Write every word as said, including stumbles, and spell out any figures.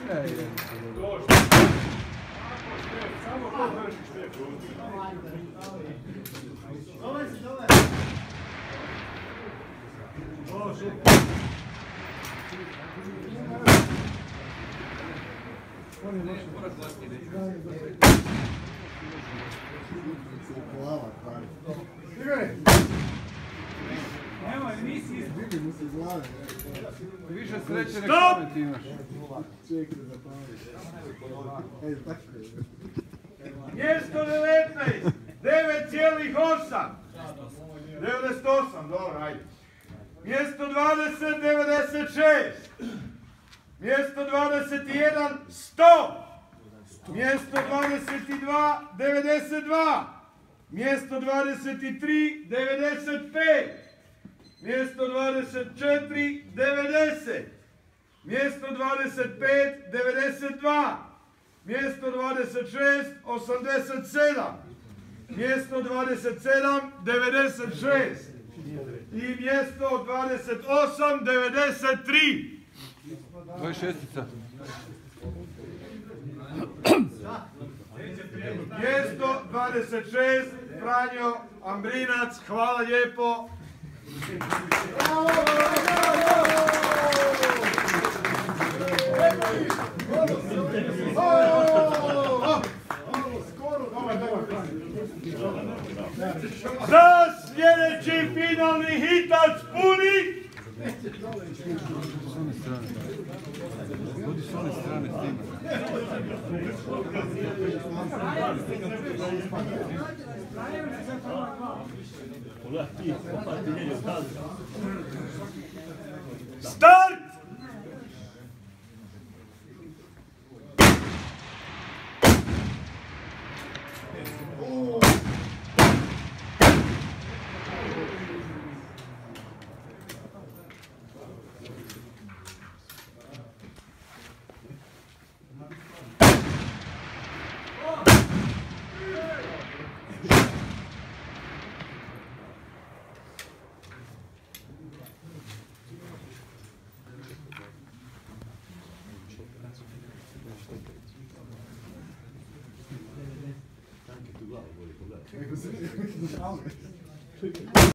Samo to držiš te fruci. Dole si, dole. O, super. Moraš glasnije reći. Glava, kvari. Igore! Nemoj, nisi isti. Vidi mu se iz glave. Više sreće nek pamet imaš. Čekaj da pamet. Ej, tako je. Mjesto devetnaest, devet zarez osam. devedeset osam, dobro, ajde. Mjesto dvadeset, devedeset šest. Mjesto dvadeset jedan, sto. Mjesto dvadeset dva, devedeset dva. Mjesto dvadeset tri, devedeset pet. Mjesto dvadeset četiri, devedeset. Mjesto dvadeset pet, devedeset dva. Mjesto dvadeset šest, osamdeset sedam. Mjesto dvadeset sedam, devedeset šest. I mjesto dvadeset osam, devedeset tri. dvadeset šestica. Mjesto dvadeset šest, Franjo Ambrinac, hvala lijepo. Za sljedeći finalni hitac puni. S one strane. Budi s one strane s njima. Start! Ej,